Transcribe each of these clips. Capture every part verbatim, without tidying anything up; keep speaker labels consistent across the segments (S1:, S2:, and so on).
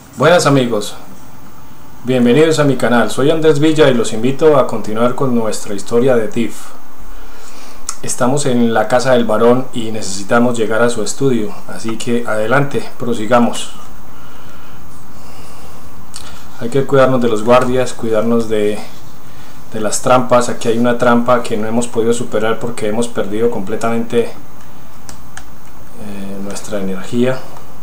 S1: Buenas amigos, bienvenidos a mi canal. Soy Andrés Villa y los invito a continuar con nuestra historia de Thief. Estamos en la casa del varón y necesitamos llegar a su estudio, así que adelante, prosigamos. Hay que cuidarnos de los guardias, cuidarnos de, de las trampas. Aquí hay una trampa que no hemos podido superar porque hemos perdido completamente eh, nuestra energía.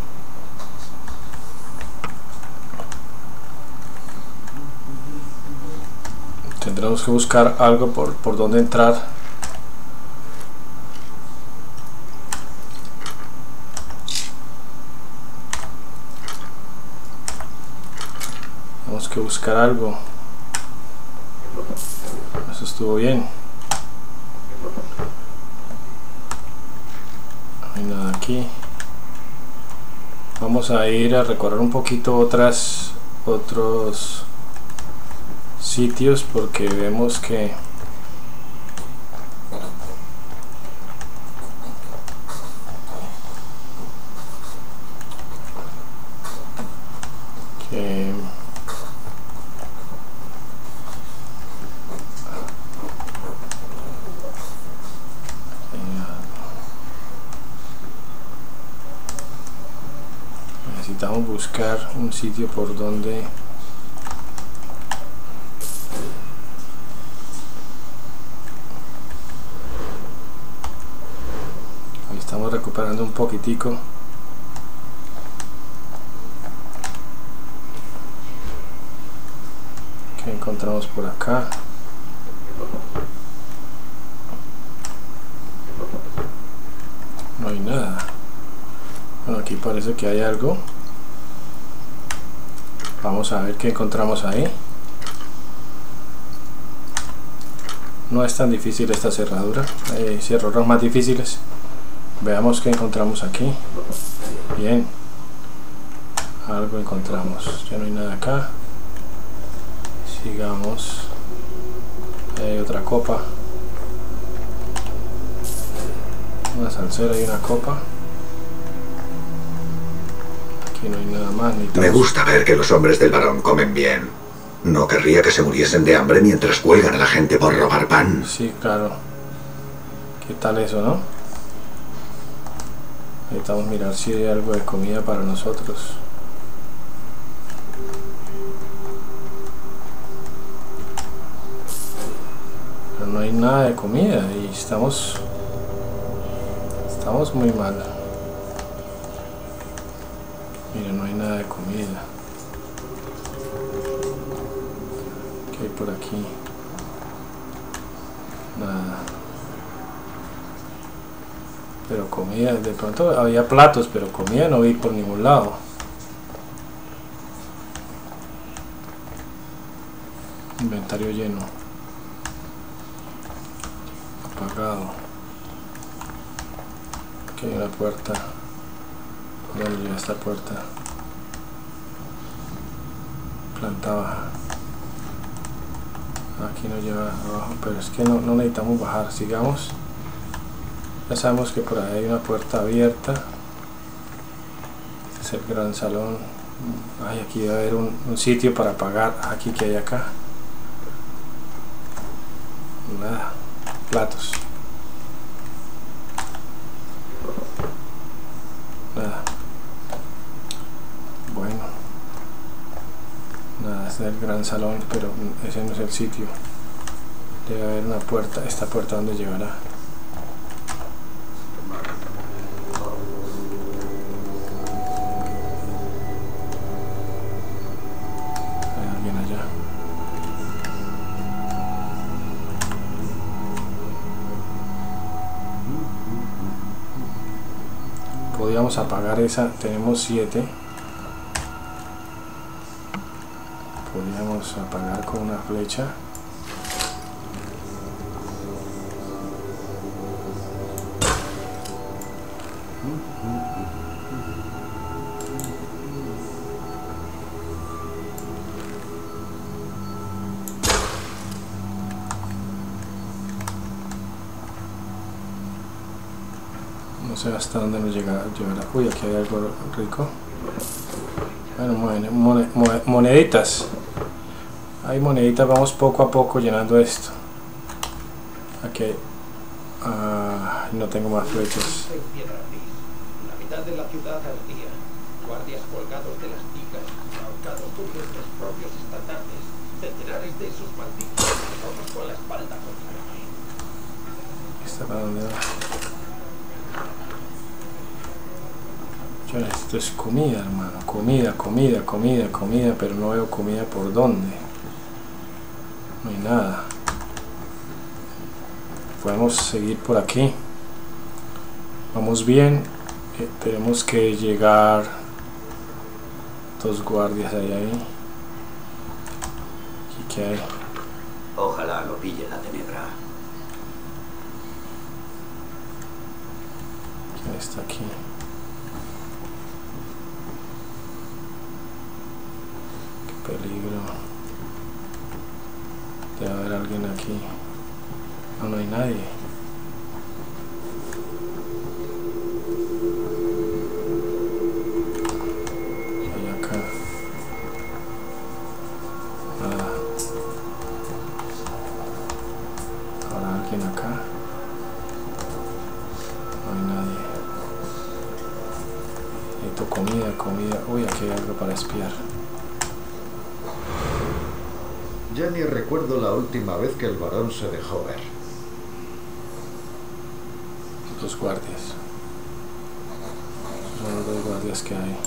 S1: Tendremos que buscar algo por, por donde entrar. Tenemos que buscar algo. Eso estuvo bien. No hay nada aquí. Vamos a ir a recorrer un poquito otras otros sitios porque vemos que que necesitamos buscar un sitio por donde estamos recuperando un poquitico. ¿Qué encontramos por acá? No hay nada. Bueno, aquí parece que hay algo. Vamos a ver qué encontramos ahí. No es tan difícil esta cerradura. Hay cerraduras más difíciles. Veamos qué encontramos aquí. Bien, algo encontramos. Ya no hay nada acá. Sigamos. Hay otra copa, una salsera y una copa. Aquí no hay nada más.
S2: Me gusta ver que los hombres del varón comen bien. No querría que se muriesen de hambre mientras cuelgan a la gente por robar pan.
S1: Sí, claro. ¿Qué tal eso, no? Necesitamos mirar si hay algo de comida para nosotros. Pero no hay nada de comida y estamos estamos muy mal. Mira, no hay nada de comida. ¿Qué hay por aquí? Nada. Pero comida, de pronto había platos, pero comida no vi por ningún lado. Inventario lleno. Apagado. Aquí hay una puerta. ¿Dónde llega esta puerta? Planta baja. Aquí no lleva abajo, pero es que no, no necesitamos bajar. Sigamos. Ya sabemos que por ahí hay una puerta abierta. Este es el gran salón. Ay, aquí debe haber un, un sitio para pagar. Aquí, que hay acá. Nada. Platos. Nada. Bueno. Nada, este es el gran salón, pero ese no es el sitio. Debe haber una puerta. Esta puerta, ¿dónde llevará? Podríamos apagar esa, tenemos siete. Podríamos apagar con una flecha. No sé hasta dónde nos llegará. Uy, aquí hay algo rico. Bueno, mon mon moneditas. Hay moneditas, vamos poco a poco llenando esto. Aquí uh, no tengo más flechas.
S3: La mitad de la ciudad ardía. Guardias colgados de las vigas, ahorcados por nuestros propios estandartes. Centenares de esos malditos, todos con la espalda contra la pared.
S1: ¿Está para dónde va? Esto es comida, hermano, comida, comida, comida, comida, pero no veo comida por dónde. No hay nada. Podemos seguir por aquí. Vamos bien. Eh, tenemos que llegar. Dos guardias ahí, ahí. ¿Y qué hay?
S4: Ojalá lo pille la tenebra.
S1: ¿Quién está aquí? Peligro. Debe haber alguien aquí. No, no hay nadie. ¿Qué hay acá? Nada. ¿Habrá alguien acá? No hay nadie. Necesito comida, comida. Uy, aquí hay algo para espiar.
S5: Ya ni recuerdo la última vez que el varón se dejó ver.
S1: Los guardias. Son los dos guardias que hay.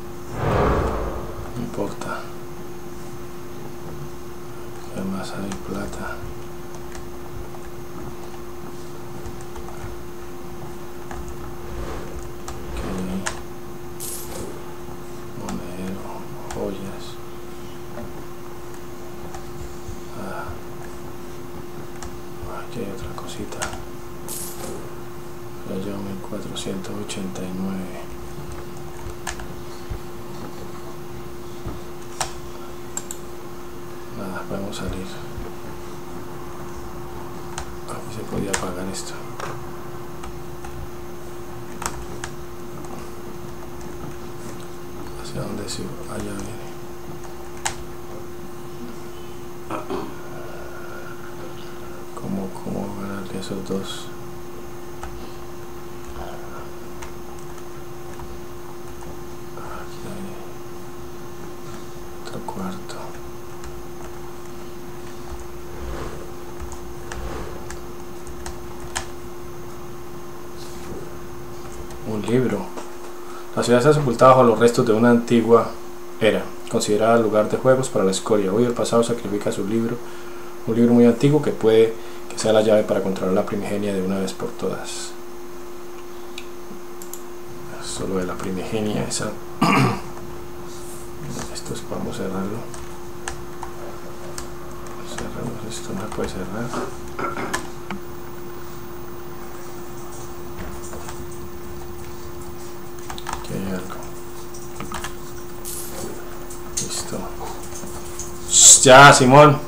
S1: No importa. Además hay plata. ¿Qué hay ahí? Monedero, joyas. Aquí hay otra cosita. Ya llevo mil cuatrocientos ochenta y nueve. Nada, podemos salir. Aquí se podía apagar esto. ¿Hacia dónde se va? Allá viene. ¿Cómo, cómo ganarle a esos dos? Aquí hay otro cuarto. Un libro. La ciudad está sepultada bajo los restos de una antigua era, considerada lugar de juegos para la escoria. Hoy el pasado sacrifica su libro. Un libro muy antiguo que puede que sea la llave para controlar la primigenia de una vez por todas. Solo de la primigenia esa. Esto es, vamos a cerrarlo. Cerramos esto, no se puede cerrar. Aquí hay algo. Listo. Ya, Simón.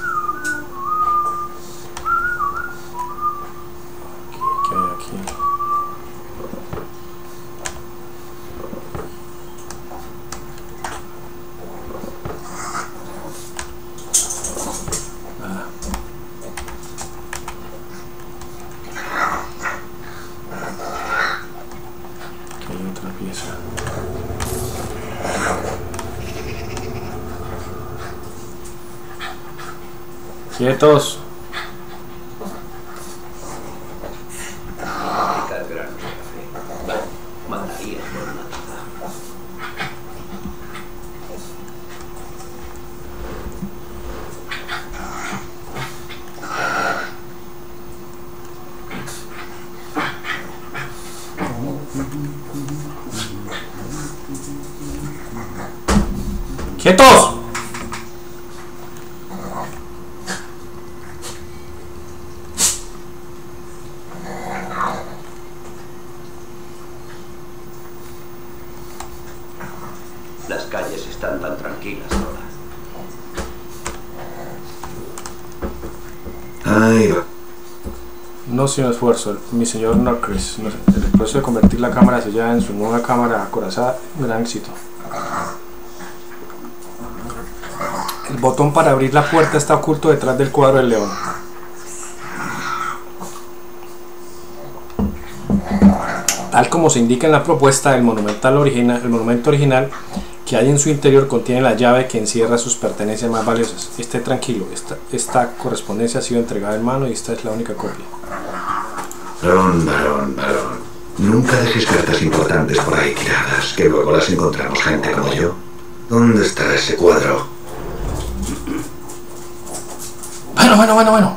S1: Quietos. ¡Quietos!
S4: Las calles están tan tranquilas ahora.
S2: Ay,
S1: No sin esfuerzo, mi señor Norcris. El proceso de convertir la cámara sellada en su nueva cámara acorazada, un gran éxito. botón para abrir la puerta está oculto detrás del cuadro del león. Tal como se indica en la propuesta, el, monumental original, el monumento original que hay en su interior contiene la llave que encierra sus pertenencias más valiosas. Esté tranquilo, esta, esta correspondencia ha sido entregada en mano y esta es la única copia.
S2: Varón, varón, varón. Nunca dejes cartas importantes por ahí tiradas, que luego las encontramos gente como yo. ¿Dónde está ese cuadro?
S1: Bueno, bueno, bueno, bueno.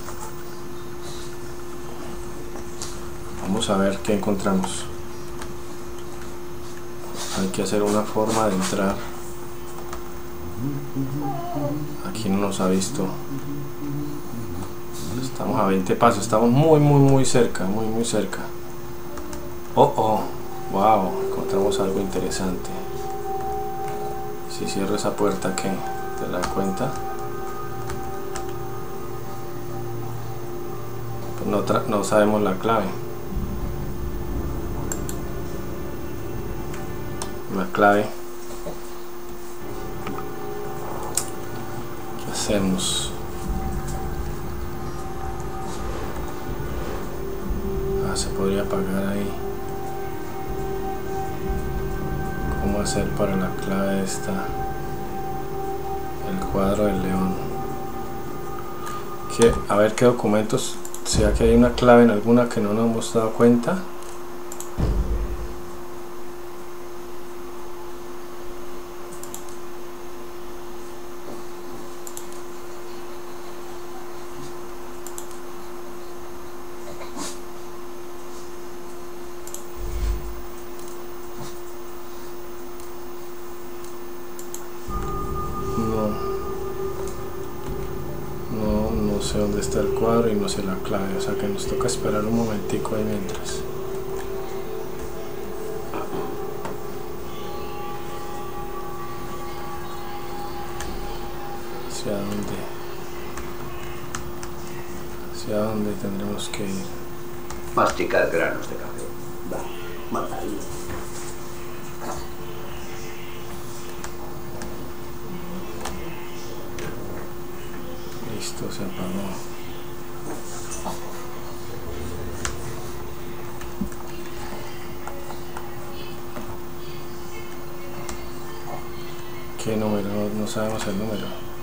S1: Vamos a ver qué encontramos. Hay que hacer una forma de entrar. Aquí no nos ha visto. Estamos a veinte pasos, estamos muy muy muy cerca, muy muy cerca. Oh oh, wow, encontramos algo interesante. Si cierro esa puerta, ¿qué? ¿Te das cuenta? Pues no, tra no sabemos la clave. La clave. ¿Qué hacemos? Ah, se podría apagar ahí. ¿Cómo hacer para la clave esta? El cuadro del león. ¿Qué? A ver qué documentos. ¿Será que hay una clave en alguna que no nos hemos dado cuenta? No sé dónde está el cuadro y no sé la clave, o sea que nos toca esperar un momentico ahí mientras. ¿Hacia dónde? ¿Hacia dónde tendremos que ir?
S4: Masticar granos de café. Va, mandarina.
S1: Listo, se apagó. ¿Qué número? No, no sabemos el número.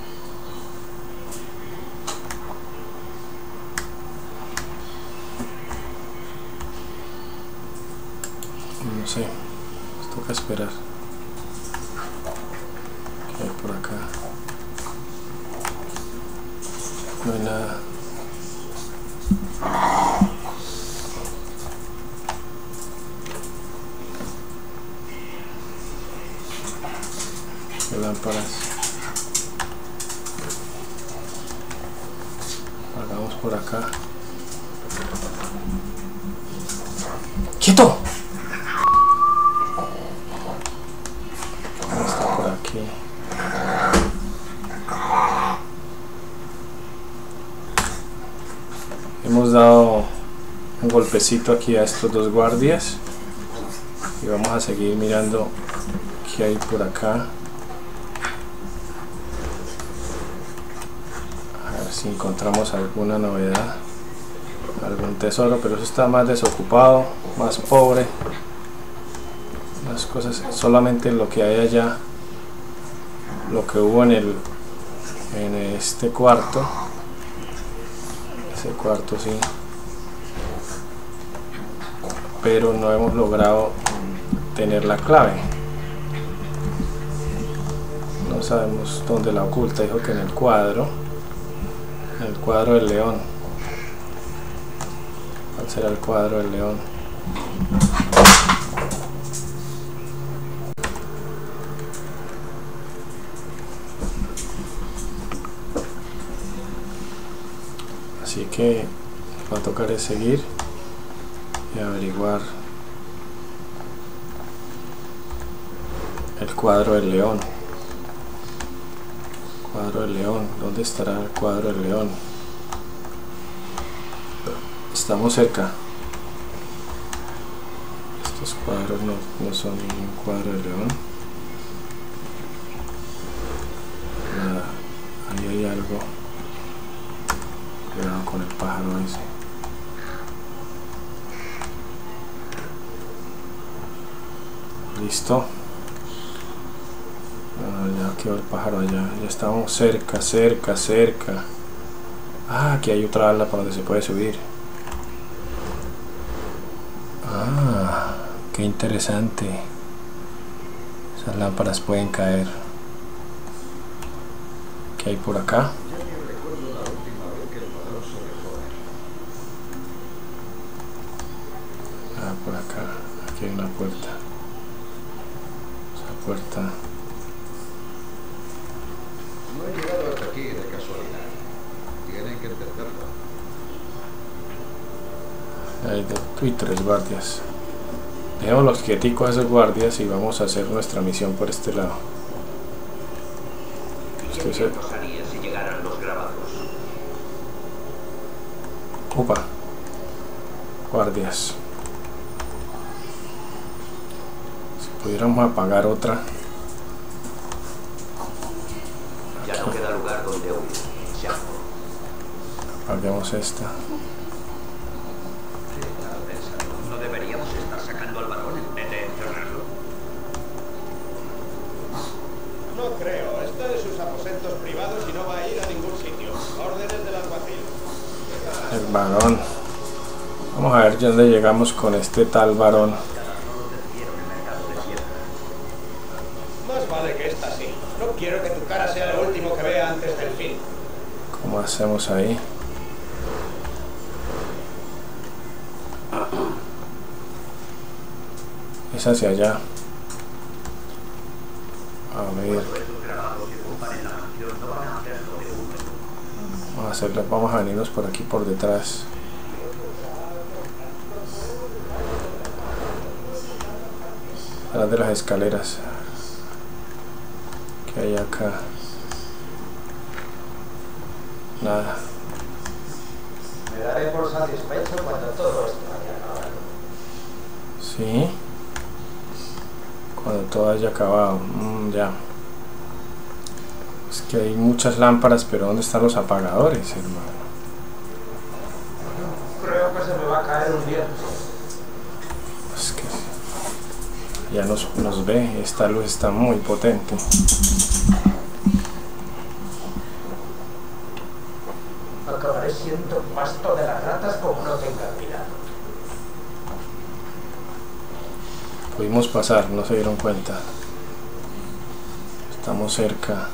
S1: No sé. Nos toca esperar. ¿Qué hay por acá? No hay nada. ¿Qué lámparas? Hagamos por acá. ¡Quieto! Está por aquí. Hemos dado un golpecito aquí a estos dos guardias y vamos a seguir mirando qué hay por acá, a ver si encontramos alguna novedad, algún tesoro, pero eso está más desocupado, más pobre, las cosas, solamente lo que hay allá, lo que hubo en el en este cuarto. Ese cuarto sí, pero no hemos logrado tener la clave. No sabemos dónde la oculta. Dijo que en el cuadro, en el cuadro del león. ¿Cuál será el cuadro del león? Así que va a tocar es seguir y averiguar el cuadro del león. Cuadro del león, ¿dónde estará el cuadro del león? Estamos cerca. Estos cuadros no, no son ningún cuadro del león. Nada. algo. Cuidado con el pájaro ese. Listo. Ah, ya quedó el pájaro allá. Ya estamos cerca, cerca, cerca. Ah, aquí hay otra ala para donde se puede subir. Ah, qué interesante. Esas lámparas pueden caer. ¿Qué hay por acá?
S5: Ya ni recuerdo la última vez que el varón se dejó ver.
S1: Ah, por acá. Aquí hay una puerta. Esa puerta.
S5: No he llegado hasta aquí de casualidad. Tienen que entenderlo.
S1: Hay dos y tres guardias. Dejemos los quieticos a esos guardias y vamos a hacer nuestra misión por este lado.
S4: ¿Qué
S1: Estoy
S4: pasaría si llegaran los grabados?
S1: Opa. Guardias. Si pudiéramos apagar otra.
S4: Ya no queda lugar donde huir. Se acabó.
S1: Apaguemos esta.
S4: ¿No deberíamos estar sacando al varón en vez de encerrarlo?
S3: No creo. Está en sus aposentos privados y no va a ir a ningún sitio. Órdenes del alguacil.
S1: El varón. Vamos a ver dónde llegamos con este tal varón.
S3: Más vale que esta sí. No quiero que tu cara sea lo último que vea antes del fin.
S1: ¿Cómo hacemos ahí? Es hacia allá. A ver. Vamos a hacerlo. Vamos a venirnos por aquí por detrás. Detrás de las escaleras. ¿Qué hay acá? Nada.
S3: Me daré por satisfecho cuando todo esto haya acabado.
S1: Sí. Cuando todo haya acabado. Mm, ya. Es que hay muchas lámparas, pero ¿dónde están los apagadores, hermano?
S3: Creo que se me va a caer un diente.
S1: Es que ya nos, nos ve. Esta luz está muy potente.
S3: Acabaré siendo pasto de las ratas como no tenga cuidado.
S1: Pudimos pasar, no se dieron cuenta. Estamos cerca.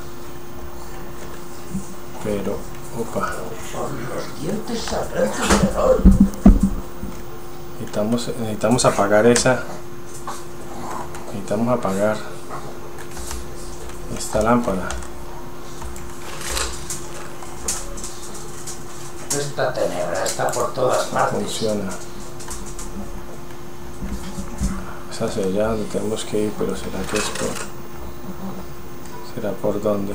S1: Pero, opa.
S3: Por los dientes saldrá tu terror.
S1: Necesitamos, necesitamos apagar esa. Necesitamos apagar esta lámpara.
S3: Esta tenebra está por todas partes.
S1: Funciona. Es hacia allá donde tenemos que ir, pero será que es por. ¿Será por dónde?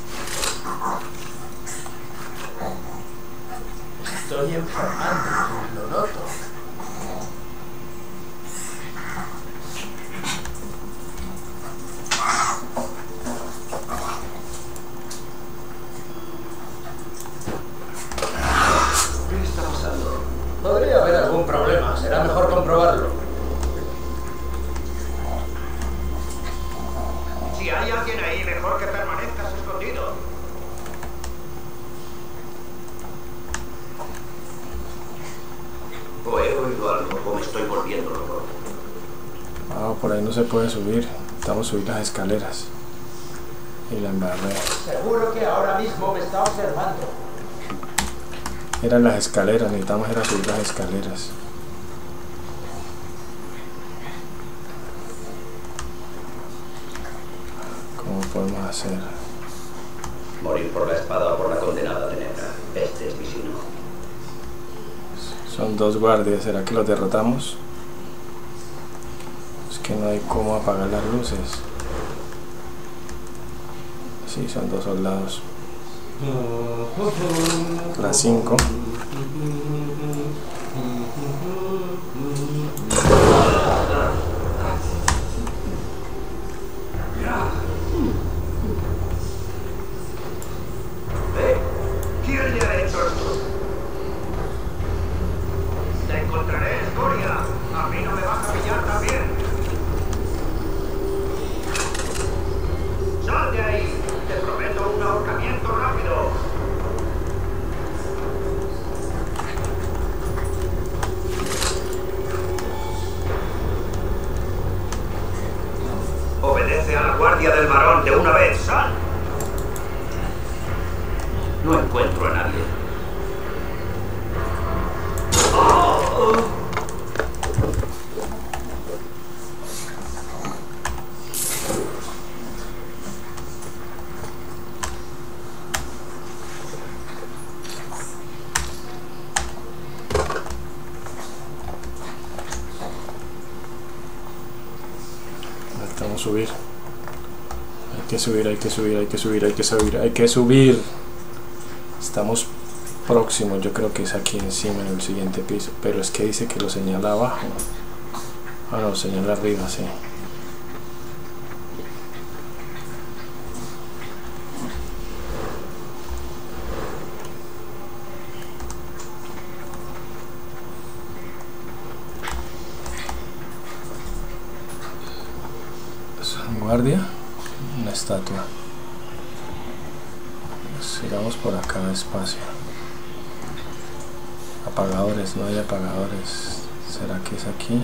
S3: Estoy enfermando, lo noto.
S4: ¿Qué está pasando?
S3: Podría haber algún problema, será mejor comprobarlo.
S4: Si hay alguien ahí, mejor que permanezcas escondido. O he oído algo, o me estoy volviendo loco.
S1: Ah, por ahí no se puede subir. Estamos a subir las escaleras. Y la embarré.
S3: Seguro que ahora mismo me está observando.
S1: Eran las escaleras, necesitamos era subir las escaleras. ¿Cómo podemos hacer?
S4: Morir por la espada o por la condenada tenebra. Este es mi signo.
S1: Son dos guardias, ¿será que los derrotamos? Es que no hay cómo apagar las luces. Sí, son dos soldados. Las cinco.
S4: ¡Eh!
S6: Obedece a la guardia del varón de una vez, sal.
S4: No encuentro a nadie.
S1: Necesitamos subir. Hay que subir, hay que subir, hay que subir, hay que subir, hay que subir. Estamos próximos, yo creo que es aquí encima en el siguiente piso, pero es que dice que lo señala abajo. Ah, no, señala arriba, sí. Guardia, una estatua. Sigamos por acá despacio. Apagadores, no hay apagadores. ¿Será que es aquí?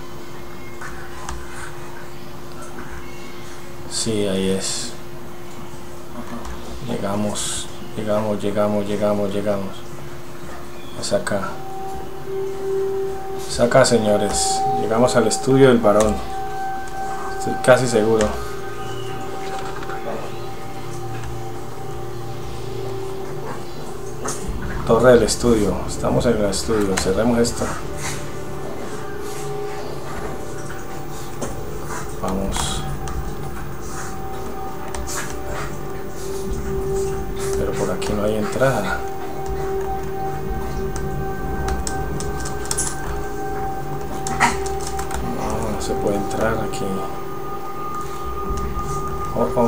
S1: Sí, ahí es. Llegamos, llegamos, llegamos, llegamos, llegamos. Es acá. Es acá, señores. Llegamos al estudio del varón. Estoy casi seguro. Torre del estudio. Estamos en el estudio. Cerremos esto. Vamos. Pero por aquí no hay entrada. No, no se puede entrar aquí. Oh, oh.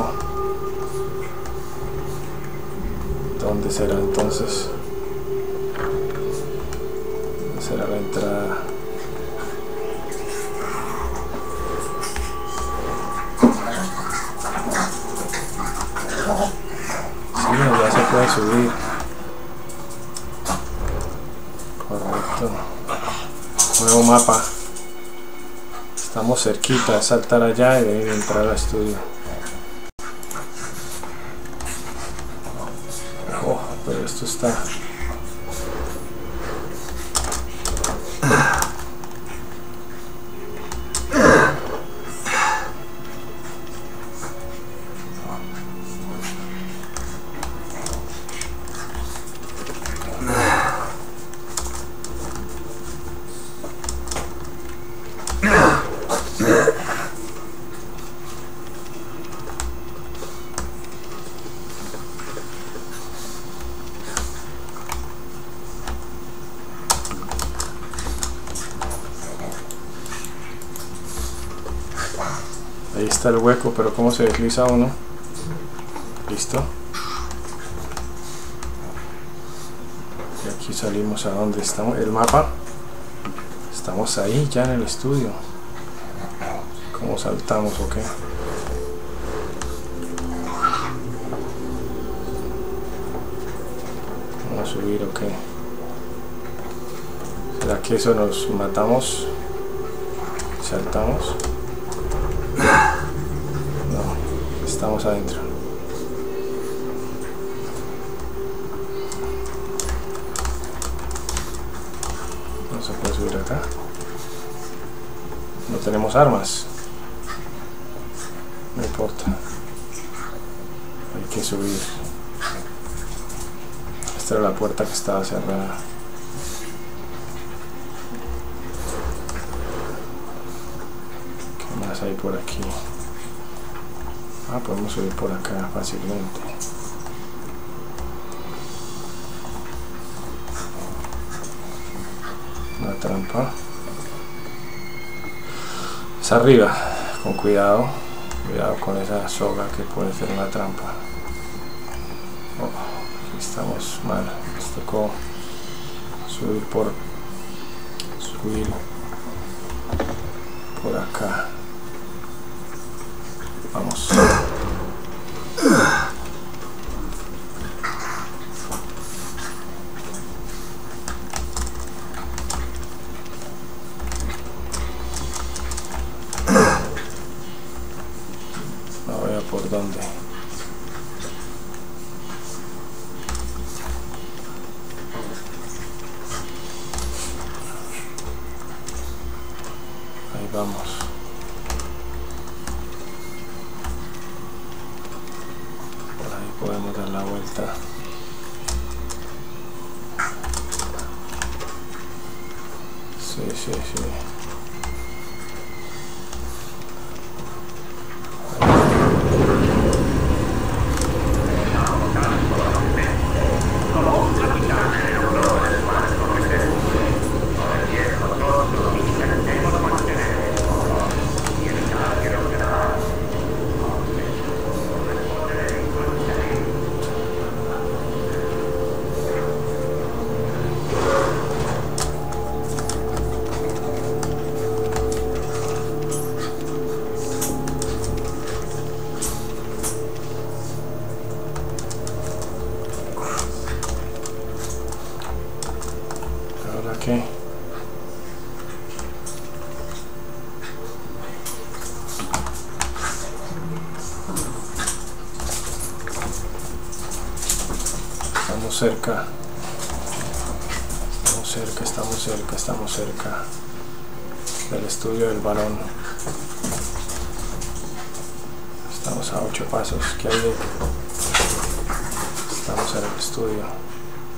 S1: ¿Dónde será entonces? ¿Dónde será la entrada? Sí, ya se puede subir. Correcto. Nuevo mapa. Estamos cerquita de saltar allá y de entrar al estudio. Oh, pero esto está... Ahí está el hueco, pero ¿cómo se desliza uno? Listo. Y aquí salimos a donde estamos. El mapa. Estamos ahí ya en el estudio. ¿Cómo saltamos o qué? Vamos a subir o qué. ¿Será que eso nos matamos? ¿Saltamos? No, estamos adentro. No se puede subir acá. No tenemos armas. No importa. Hay que subir. Esta era la puerta que estaba cerrada. ¿Qué más hay por aquí? Ah, podemos subir por acá fácilmente. Una trampa. Es arriba. Con cuidado. Cuidado con esa soga que puede ser una trampa. Oh, aquí estamos mal. Nos tocó subir por... Subir por acá. Vamos. veo por dónde. Ahí vamos. Por ahí podemos dar la vuelta. Sí, sí, sí. ¿Qué? Estamos cerca. Estamos cerca, estamos cerca, estamos cerca del estudio del varón. Estamos a ocho pasos. ¿Qué hay de? Estamos en el estudio.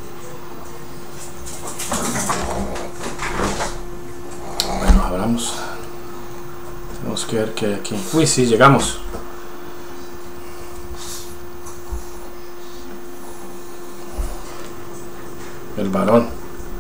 S1: Bueno, abramos. Tenemos que ver qué hay aquí. Uy, sí, llegamos. El varón.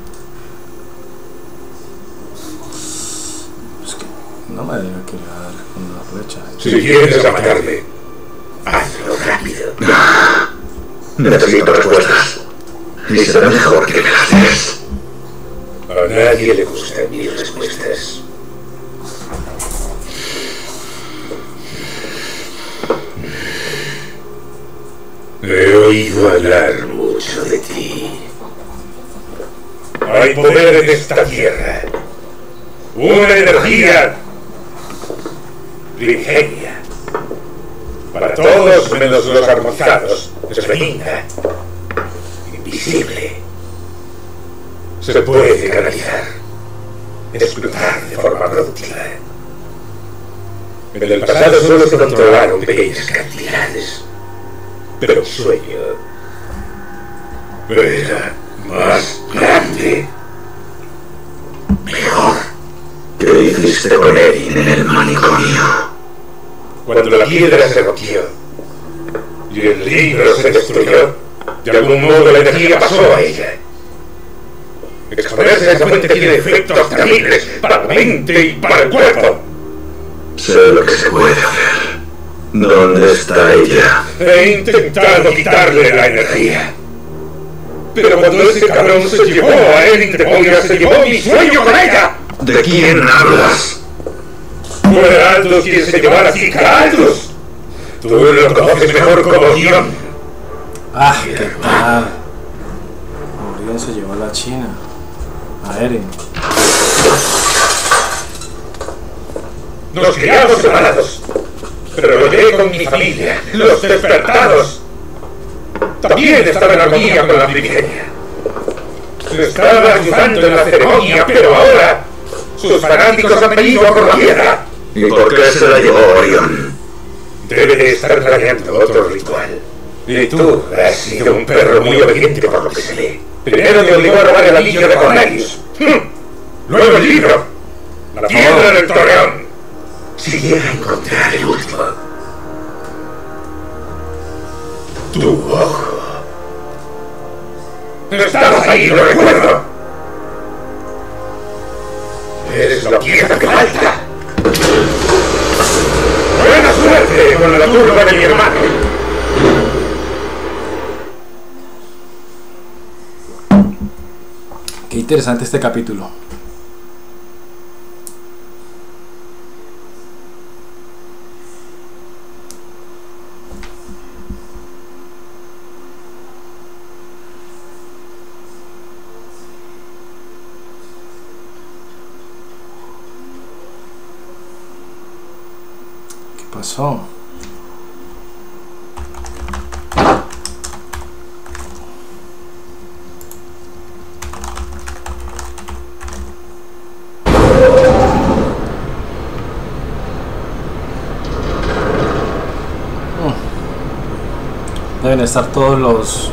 S1: Es que no me diga que le va a dar con una flecha.
S2: Si quieres matarme, hazlo rápido. Necesito respuestas. Y será mejor que me las des. A nadie le gustan mis respuestas. He oído hablar mucho de ti. Hay poder en esta tierra. Una energía primigenia. Para todos menos los armonizados. Es benigna. Invisible. Se puede canalizar, explotar de forma productiva. En el pasado solo se controlaron pequeñas cantidades, pero el sueño era más grande. Mejor. ¿Qué hiciste con Erin en el manicomio? Cuando la piedra se rompió y el libro se destruyó, de algún modo la energía pasó a ella. Exponerse a esa fuente tiene efectos terribles para la mente y para el cuerpo. Sé lo que se puede hacer. ¿Dónde está ella? He intentado quitarle la energía. Pero cuando ese cabrón se llevó a Erin de Moira, se llevó mi sueño con ella. ¿De quién hablas? Fue Aldous quien se llevó a la chica Aldous. Tú lo conoces mejor como Dion.
S1: Ah, qué mal. Orión se llevó a la China. A Erin.
S2: Nos criamos separados, pero lo llevé con mi familia, los despertados. También estaba en armonía con la primigenia. Estaba ayudando en la ceremonia, pero ahora sus fanáticos han venido por la piedra. ¿Y por qué se la llevó Orión? Debe de estar planeando otro ritual. Y tú has sido un perro muy obediente por lo que se lee. Primero me obligó a robar el anillo de Cornelius. Luego el libro. La piedra del torreón. Si llega a encontrar el último. Tu ojo. Estabas ahí, lo recuerdo. Eres la pieza que falta. Buena suerte con la turba de mi hermano.
S1: Qué interesante este capítulo. ¿Qué pasó? Deben estar todos los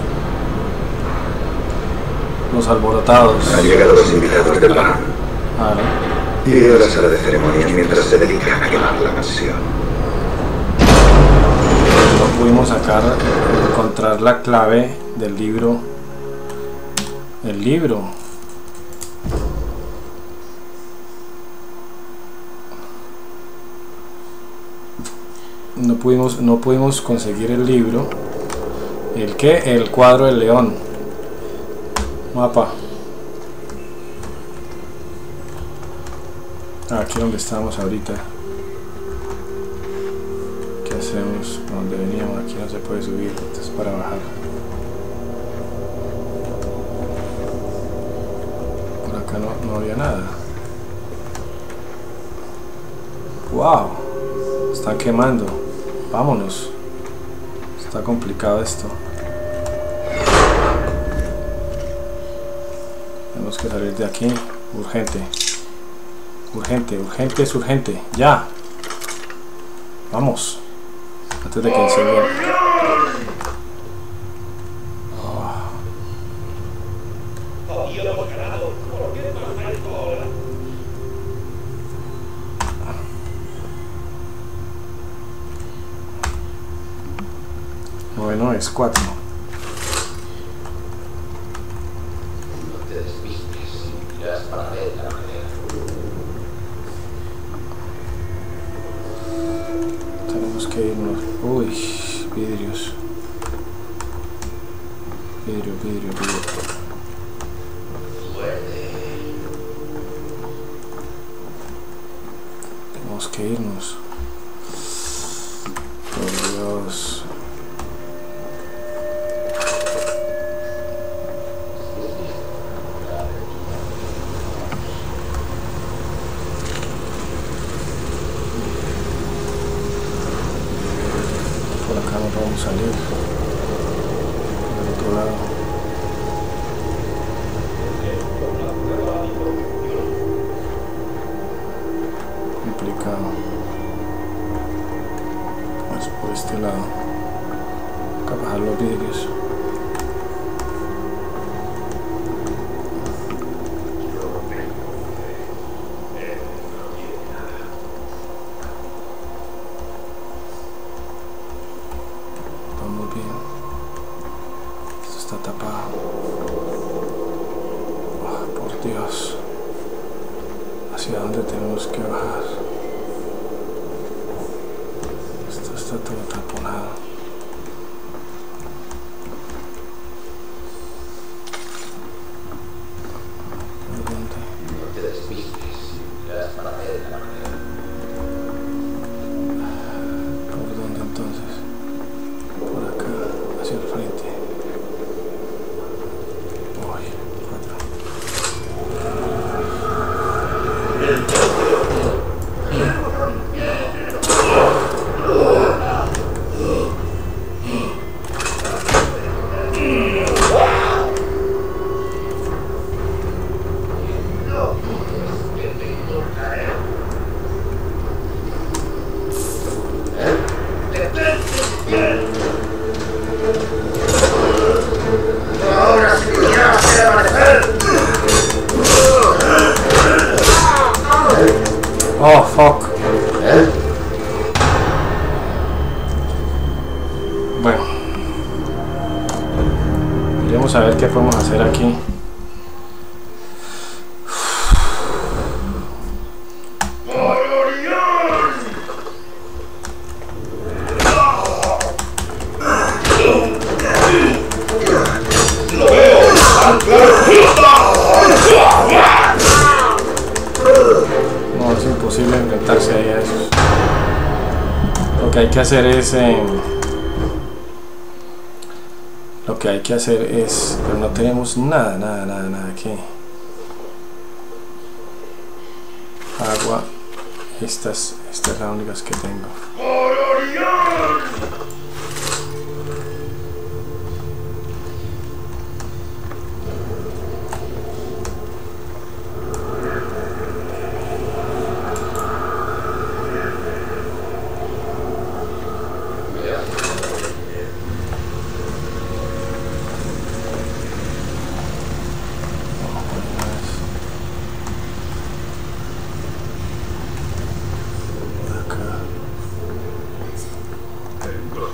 S1: los alborotados.
S2: Han llegado los invitados del barón.
S1: Vale.
S2: Iré a la sala de ceremonias mientras se dedican a quemar la mansión.
S1: No pudimos sacar, encontrar la clave del libro. El libro. No pudimos, no pudimos conseguir el libro. ¿El qué? El cuadro del león. Mapa. Ah, aquí donde estamos ahorita. ¿Qué hacemos? ¿Por dónde veníamos? Aquí no se puede subir, entonces para bajar. Por acá no, no había nada. ¡Wow! Están quemando. Vámonos. Está complicado esto. Tenemos que salir de aquí. Urgente. Urgente, urgente, es urgente. ¡Ya! Vamos. Antes de que enseñe. Bueno, es cuatro.
S4: No te despistes, irás para ver la manera.
S1: Tenemos que irnos. Uy, vidrios. Vidrio, vidrio, vidrio. Tenemos que irnos. Por Dios. Por acá no podemos salir. Por el otro lado. Complicado. Pues por este lado. Acá bajar los vidrios. Vamos bien. Esto está tapado. Oh, por Dios. ¿Hacia dónde tenemos que bajar? Esto está todo taponado. ¿Por dónde?
S4: No te despistes, irás para ver la manera.
S1: ¿Por dónde entonces? Por acá, hacia el frente. Uy, cuatro.
S6: Ahora sí que ya se va a amanecer.
S1: Oh, fuck. Bueno. Iremos a ver qué podemos hacer aquí. No, es imposible enfrentarse ahí a esos. Lo que hay que hacer es eh, lo que hay que hacer es, pero no tenemos nada, nada, nada, nada aquí. Agua. Estas, estas son las únicas que tengo.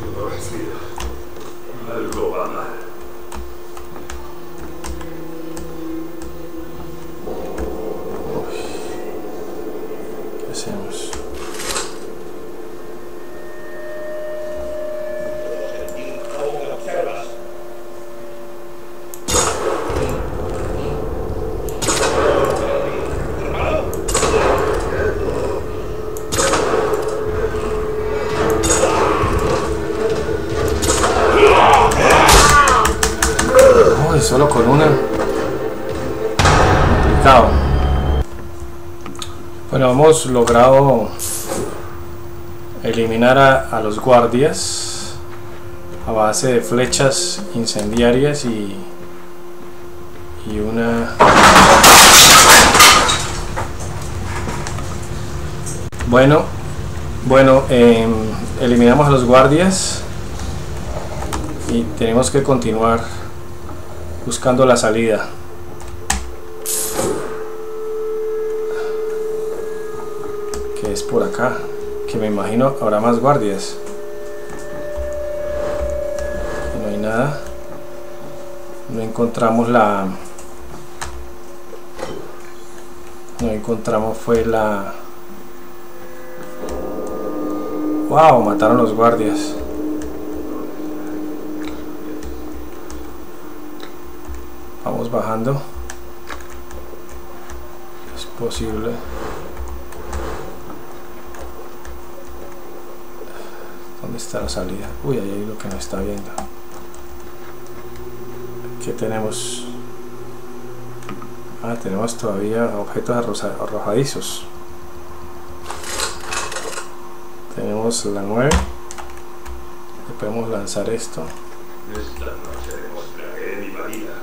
S2: No respiro. Algo va mal.
S1: ¿Qué hacemos? Solo con una. Complicado. Bueno, hemos logrado eliminar a, a los guardias a base de flechas incendiarias y, y una... Bueno, bueno, eh, eliminamos a los guardias y tenemos que continuar buscando la salida. Que es por acá, que me imagino habrá más guardias. Aquí no hay nada. No encontramos la... No encontramos fue la... Wow, mataron los guardias. Vamos bajando. Es posible. ¿Dónde está la salida? Uy, ahí hay lo que no está viendo. ¿Qué tenemos? Ah, tenemos todavía objetos arrojadizos. Tenemos la nueve. Le podemos lanzar esto.
S2: Esta noche demostraré mi valía.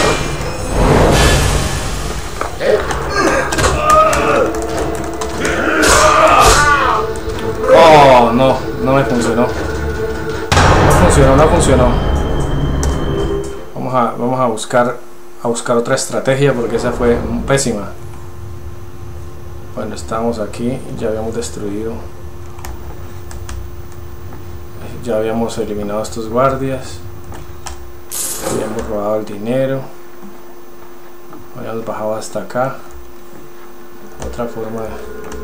S1: Oh, no, no me funcionó. No funcionó, no funcionó. Vamos a, vamos a buscar a buscar otra estrategia porque esa fue pésima. Bueno, estamos aquí, ya habíamos destruido. Ya habíamos eliminado a estos guardias. Habíamos robado el dinero. Habíamos bajado hasta acá. Otra forma de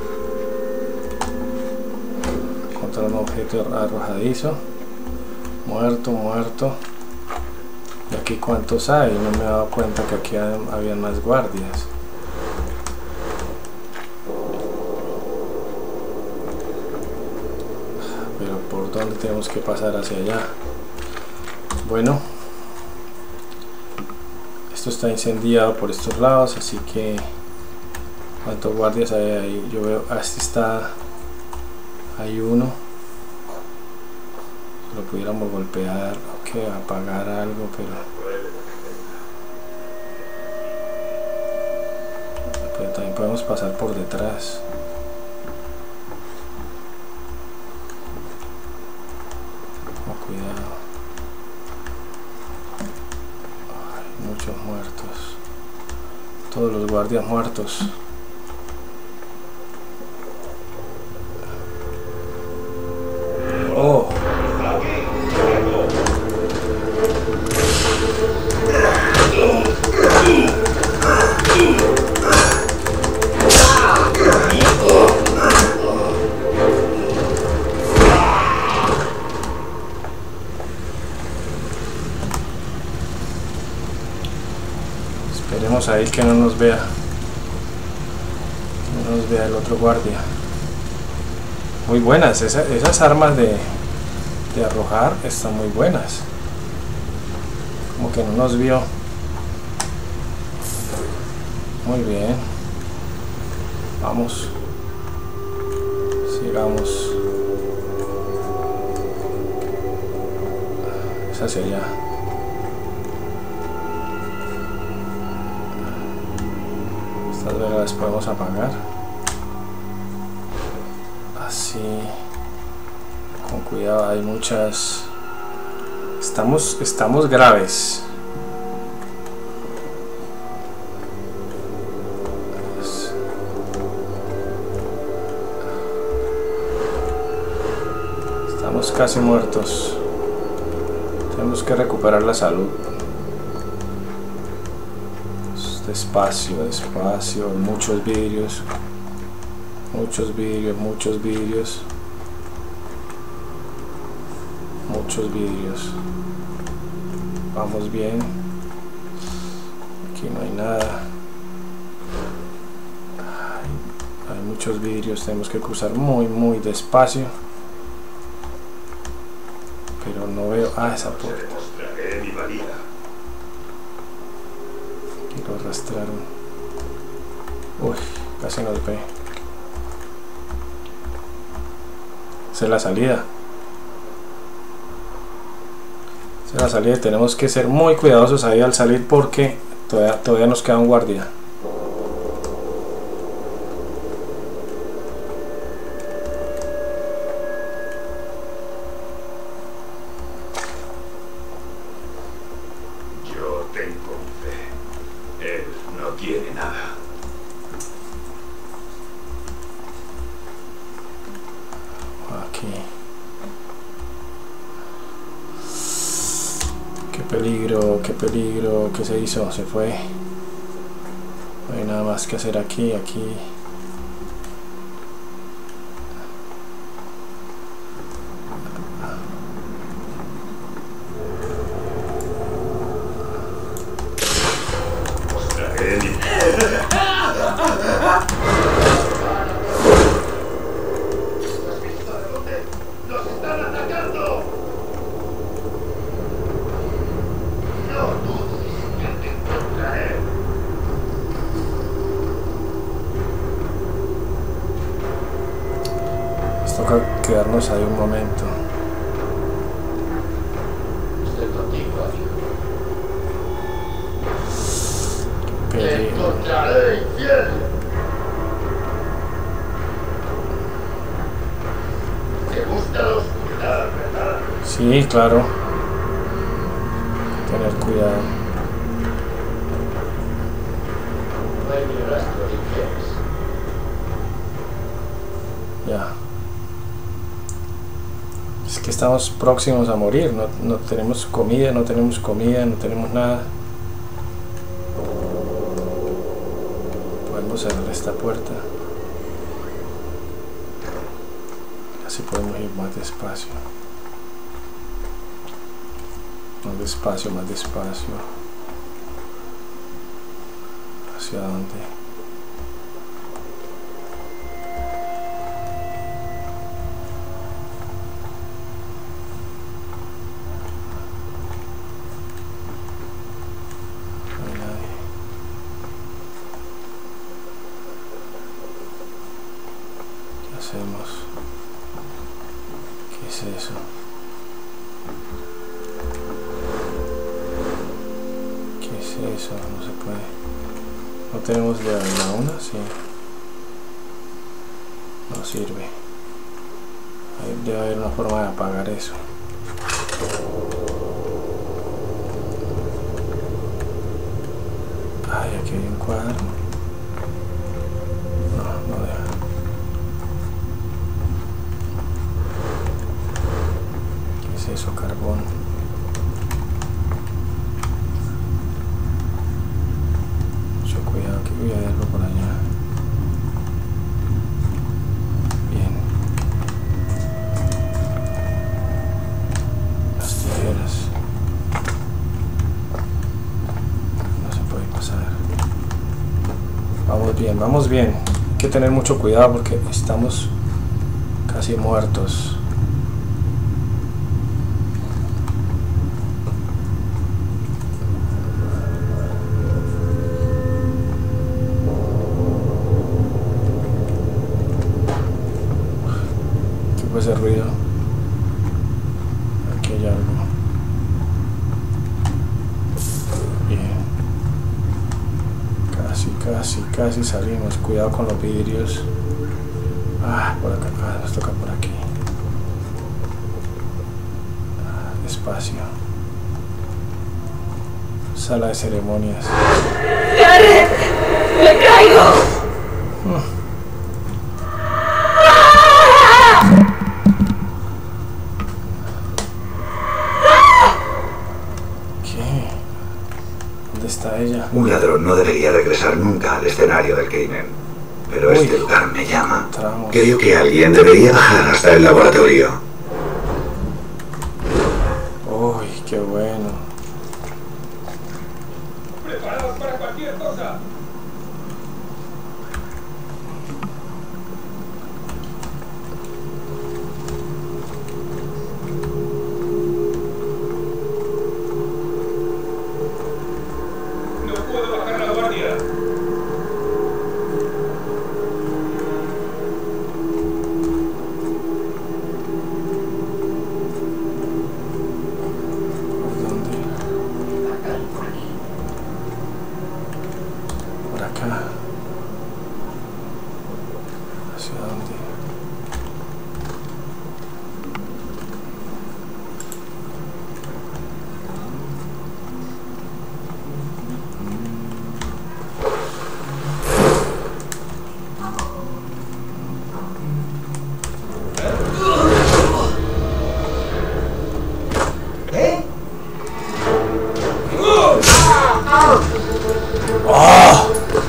S1: encontrar un objeto arrojadizo. Muerto, muerto. Y aquí cuántos hay. No me he dado cuenta que aquí había más guardias. Pero por dónde tenemos que pasar hacia allá. Bueno, esto está incendiado por estos lados, así que ¿cuántos guardias hay ahí? Yo veo, ah, este está, hay uno. Lo pudiéramos golpear, ok, apagar algo, pero pero también podemos pasar por detrás. Oh, cuidado. Ay, muchos muertos. Todos los guardias muertos. Oh. Esperemos ahí que no nos vea, que no nos vea el otro guardia. Muy buenas, esa, esas armas de, de arrojar están muy buenas. Como que no nos vio. Muy bien. Vamos. Sigamos. Es hacia allá. Estas velas las podemos apagar. Así. Con cuidado, hay muchas. Estamos, estamos graves. Estamos casi muertos. Tenemos que recuperar la salud. Despacio, despacio. Muchos vidrios. Muchos vidrios, muchos vidrios. Muchos vidrios. Vamos bien. Aquí no hay nada. Hay, hay muchos vidrios. Tenemos que cruzar muy, muy despacio. Pero no veo. Ah, esa puerta. Quiero arrastrar. Uy, casi nos ve. Esa es la salida. Esa es la salida. Tenemos que ser muy cuidadosos ahí al salir porque todavía, todavía nos queda un guardia. Peligro, qué peligro, qué se hizo, se fue. No hay nada más que hacer aquí, aquí. Toca quedarnos ahí un momento.
S6: Estoy contigo, amigo.
S1: Qué
S6: Te
S1: peligro.
S6: encontraré, infiel. Te gusta la oscuridad, ¿verdad?
S1: Sí, claro. Tener cuidado.
S6: No hay ni rastro de infieles.
S1: Ya. Es que estamos próximos a morir. No, no tenemos comida, no tenemos comida, no tenemos nada. Podemos cerrar esta puerta. Así podemos ir más despacio. Más despacio, más despacio. ¿Hacia dónde? ¿Qué es eso? ¿Qué es eso? No se puede. ¿No tenemos de la una? Sí. No sirve. Ahí debe haber una forma de apagar eso. Ay, aquí hay un cuadro. No, no deja. Eso, carbón. Mucho cuidado, que voy a verlo por allá. Bien. Las tijeras. No se puede pasar. Vamos bien, vamos bien. Hay que tener mucho cuidado porque estamos casi muertos. Ese ruido. Aquí hay algo. Bien. Casi, casi, casi salimos. Cuidado con los vidrios. Ah, por acá, ah, nos toca por aquí. Ah, despacio. Sala de ceremonias.
S7: ¡Gareth! ¡Me caigo!
S1: Uh. ¿Dónde está ella?
S8: Un ladrón no debería regresar nunca al escenario del crimen. Pero
S1: Uy,
S8: este lugar me llama.
S1: entramos.
S8: Creo que alguien debería bajar hasta el laboratorio.
S1: Uy, qué bueno.
S2: ¡Preparados para cualquier cosa! No puedo bajar la guardia.
S1: ¿Por dónde? Por acá. ¿Hacia dónde? ¡Oh!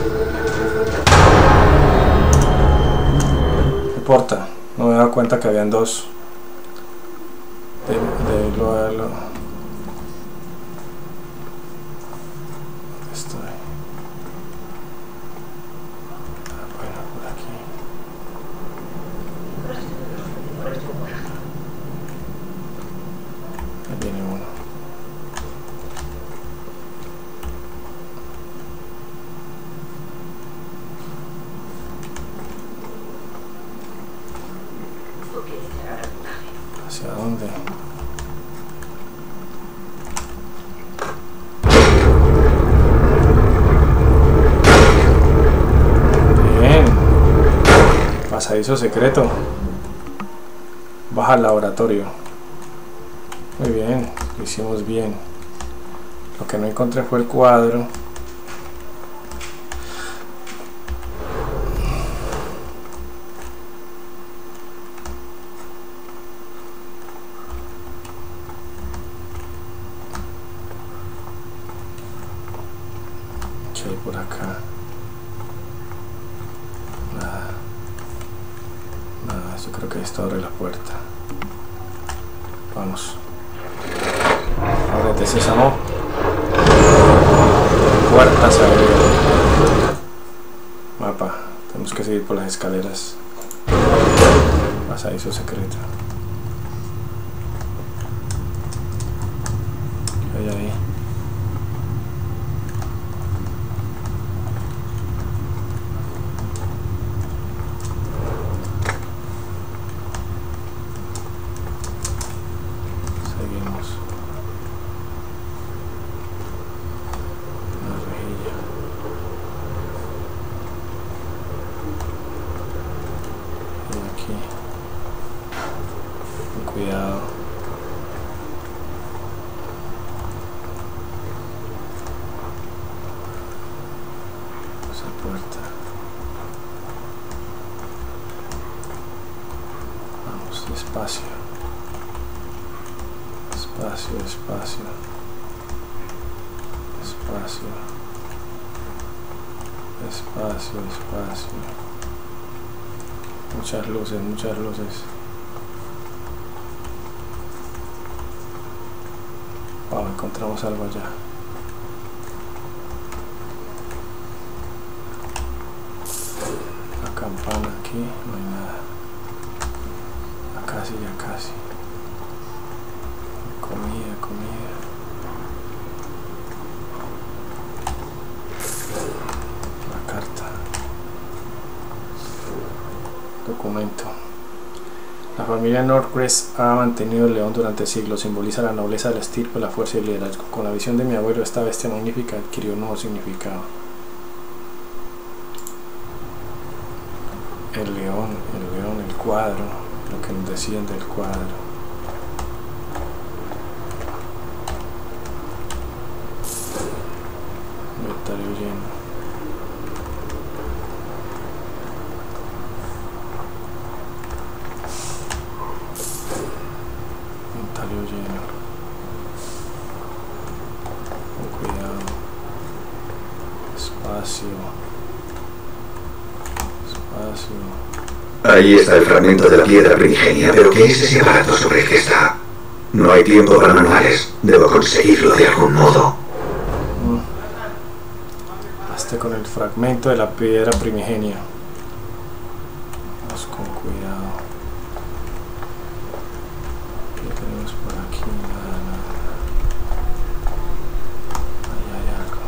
S1: No importa, no me he dado cuenta que habían dos. De, de lo, de lo. ¿Dónde estoy? Ah, bueno, por aquí. Ahí viene uno. ¿Hacia dónde? Bien. Pasadizo secreto. Baja al laboratorio. Muy bien, lo hicimos bien. Lo que no encontré fue el cuadro. ¿Qué hay por acá? Nada. Nada, yo creo que esto abre la puerta. Vamos. Ábrete, sésamo. Puerta se abrió. Mapa. Tenemos que seguir por las escaleras. Pasadizo secreto. ¿Qué hay ahí? Seguimos. Una rejilla. Y aquí. Con cuidado. Esa puerta. Vamos, despacio. Espacio, espacio, espacio, espacio, espacio. Muchas luces, muchas luces. Wow, encontramos algo allá. La campana aquí, no hay nada. Acá sí, ya casi. Comida, comida. La carta. Documento. La familia Northcrest ha mantenido el león durante siglos. Simboliza la nobleza de la estirpe, la fuerza y el liderazgo. Con la visión de mi abuelo, esta bestia magnífica adquirió un nuevo significado. El león, el león, el cuadro. Lo que nos decían del cuadro. Inventario lleno. Inventario lleno. Con cuidado. Espacio. Espacio.
S8: Ahí está el fragmento de la piedra primigenia, pero ¿qué es ese aparato sobre el que está? No hay tiempo para manuales. Debo conseguirlo de algún modo.
S1: Mm. Hasta con el fragmento de la piedra primigenia. Vamos con cuidado. ¿Qué tenemos por aquí? Nada, nada. Ahí hay algo.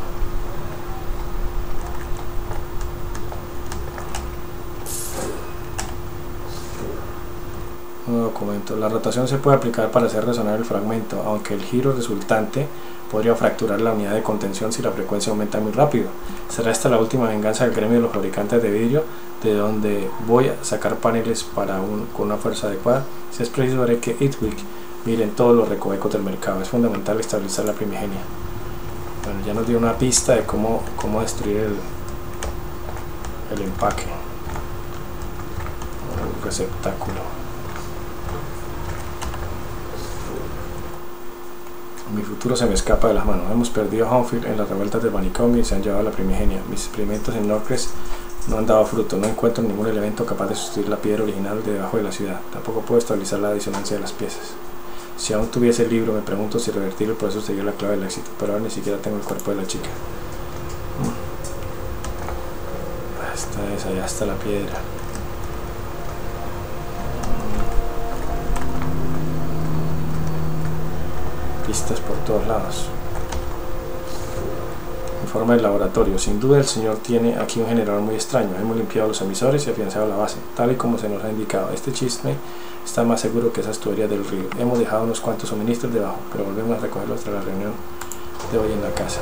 S1: Un documento. La rotación se puede aplicar para hacer resonar el fragmento, aunque el giro resultante podría fracturar la unidad de contención si la frecuencia aumenta muy rápido. Será esta la última venganza del gremio de los fabricantes de vidrio, de donde voy a sacar paneles para un, con una fuerza adecuada. Si es preciso, haré que Itwick miren todos los recovecos del mercado. Es fundamental estabilizar la primigenia. Bueno, ya nos dio una pista de cómo, cómo destruir el, el empaque, el receptáculo. Mi futuro se me escapa de las manos. Hemos perdido a Humphrey en las revueltas del manicomio y se han llevado a la primigenia. Mis experimentos en Norcrest no han dado fruto. No encuentro ningún elemento capaz de sustituir la piedra original de debajo de la ciudad. Tampoco puedo estabilizar la disonancia de las piezas. Si aún tuviese el libro, me pregunto si revertir el proceso sería la clave del éxito, pero ahora ni siquiera tengo el cuerpo de la chica. Esta es, allá está la piedra. Pistas por todos lados. Informe del laboratorio. Sin duda el señor tiene aquí un generador muy extraño. Hemos limpiado los emisores y afianzado la base, tal y como se nos ha indicado. Este chisme está más seguro que esas tuberías del río. Hemos dejado unos cuantos suministros debajo, pero volvemos a recogerlos tras la reunión de hoy en la casa.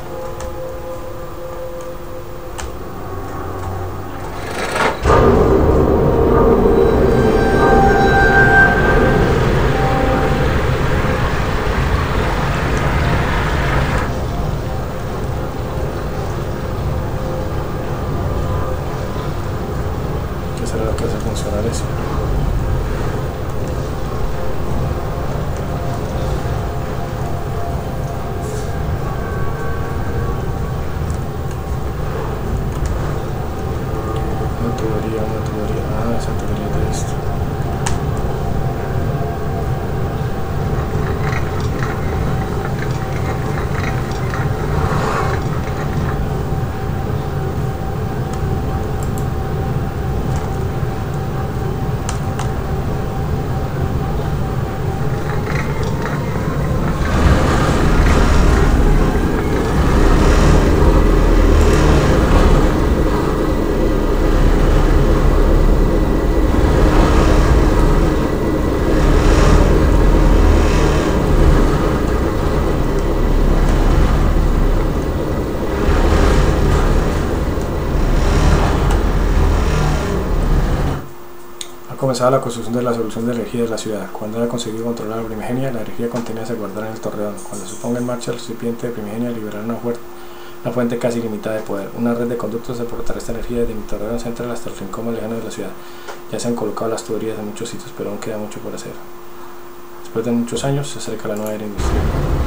S1: Comenzaba la construcción de la solución de energía de la ciudad. Cuando haya conseguido controlar la primigenia, la energía contenida se guardará en el torreón. Cuando se ponga en marcha el recipiente de primigenia, liberará una, una fuente casi ilimitada de poder. Una red de conductos soportará esta energía desde mi torreón central hasta el rincón más lejano de la ciudad. Ya se han colocado las tuberías en muchos sitios, pero aún queda mucho por hacer. Después de muchos años, se acerca la nueva era industrial.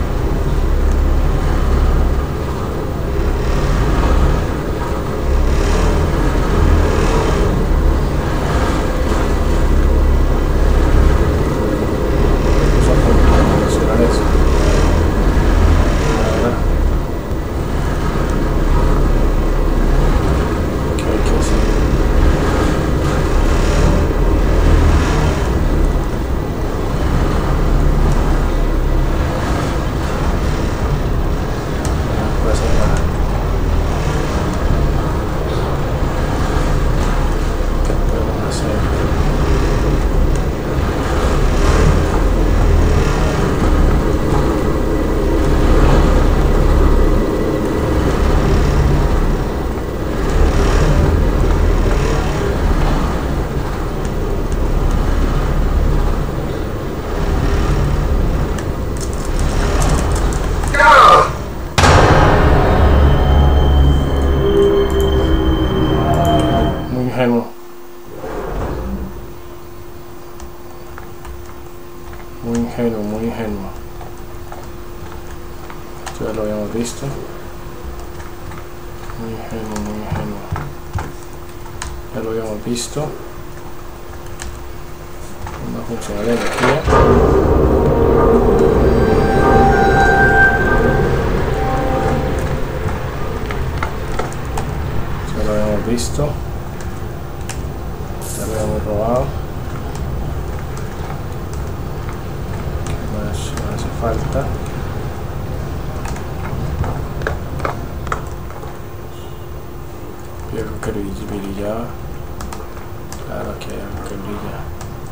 S1: Muy ingenuo, muy ingenuo. Esto ya lo habíamos visto. Muy ingenuo, muy ingenuo. Ya lo habíamos visto. No funciona la energía. Ya lo habíamos visto. Ya lo habíamos robado. ¿Qué más me hace falta? Viejo que brillaba. Claro, aquí hay algo que brilla.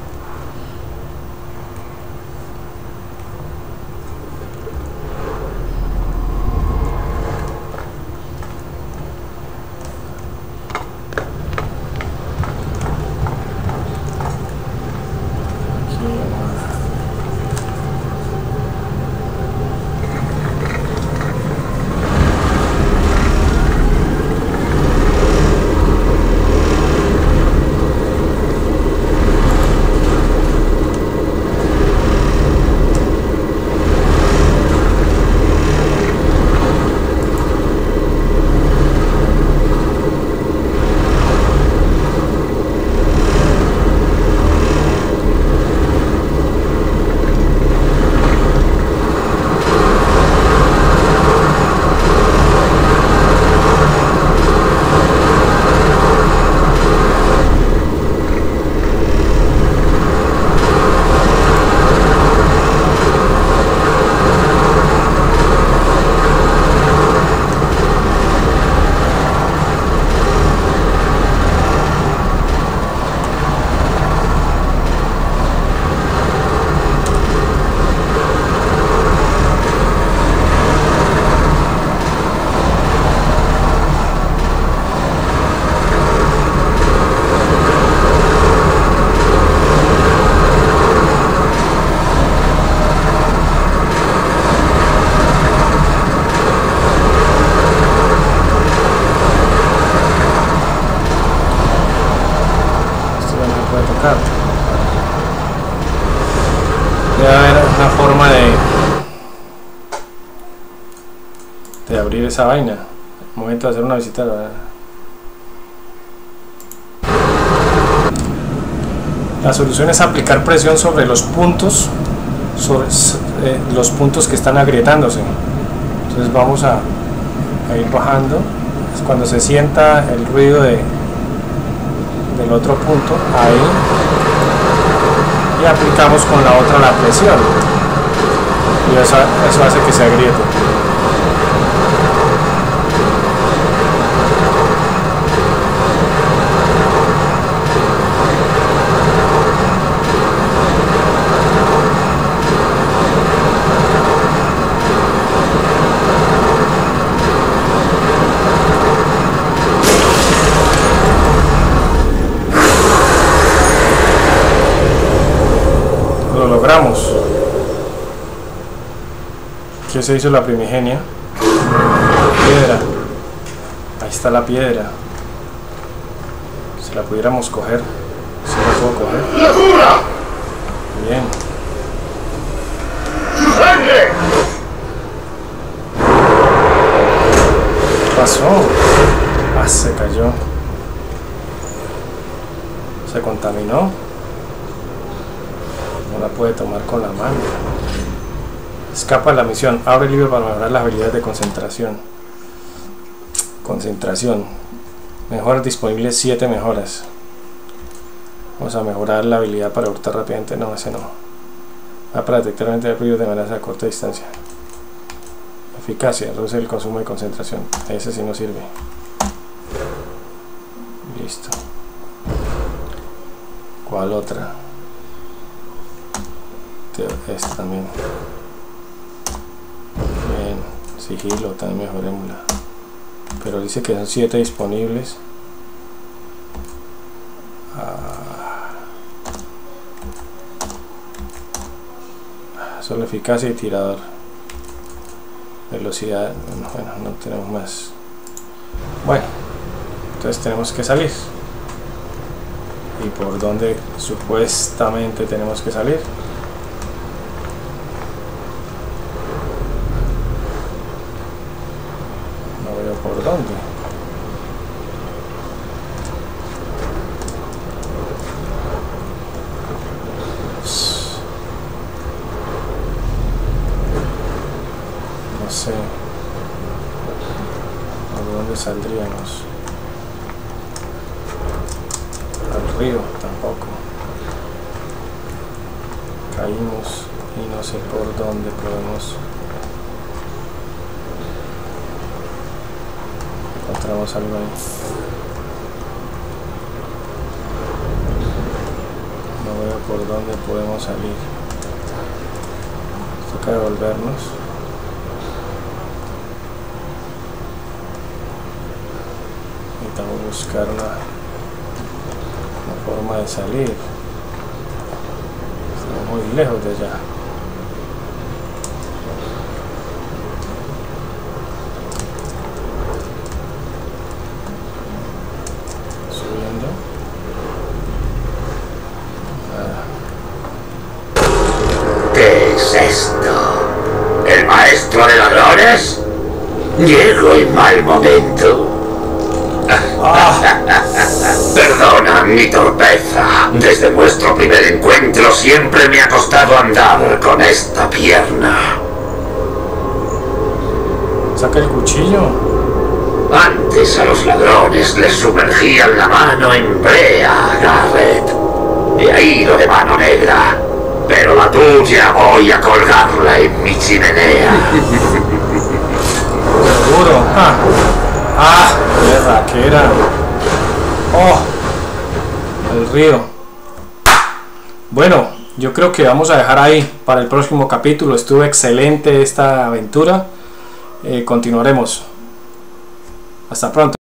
S1: Debe haber una forma de de abrir esa vaina. Momento de hacer una visita, ¿verdad? La solución es aplicar presión sobre los puntos, sobre eh, los puntos que están agrietándose. Entonces vamos a, a ir bajando. Cuando se sienta el ruido de, del otro punto, ahí, y aplicamos con la otra la presión, y eso, eso hace que se agriete. Lo logramos. ¿Qué se hizo la primigenia? Piedra. Ahí está la piedra. Si la pudiéramos coger. Si la puedo coger.
S6: ¡Locura!
S1: Bien.
S6: ¡Su sangre!
S1: ¿Qué pasó? Ah, se cayó. Se contaminó. No la puede tomar con la mano. Escapa de la misión. Abre el libro para mejorar las habilidades de concentración. Concentración. Mejoras disponibles, siete mejoras. Vamos a mejorar la habilidad para hurtar rápidamente. No, ese no. Va para detectar ruidos de amenaza a corta distancia. Eficacia. Reduce el consumo de concentración. Ese sí no sirve. Listo. ¿Cuál otra? Esta también. Bien, sigilo, también mejorémosla. Pero dice que son siete disponibles. Ah, solo eficacia y tirador. Velocidad, bueno, no tenemos más. Bueno, entonces tenemos que salir. ¿Y por dónde supuestamente tenemos que salir? ¿Por dónde? No sé. ¿Por dónde saldríamos? Al río tampoco. Caímos y no sé por dónde podemos. Encontramos algo ahí. No veo por dónde podemos salir. Toca devolvernos. Necesitamos buscar una, una forma de salir. Estamos muy lejos de allá. Subiendo. Nada.
S2: ¿Qué es esto? ¿El maestro de ladrones? Llego en mal momento. Perdona mi torpeza. Desde nuestro primer encuentro siempre me ha costado andar con esta pierna.
S1: Saca el cuchillo.
S2: Antes a los ladrones les sumergían la mano en brea, Garrett. De ahí lo de mano negra. Pero la tuya voy a colgarla en mi chimenea.
S1: Seguro. Ah, ah, qué raquera. Oh, el río. Bueno, yo creo que vamos a dejar ahí para el próximo capítulo. Estuvo excelente esta aventura. Eh, continuaremos. Hasta pronto.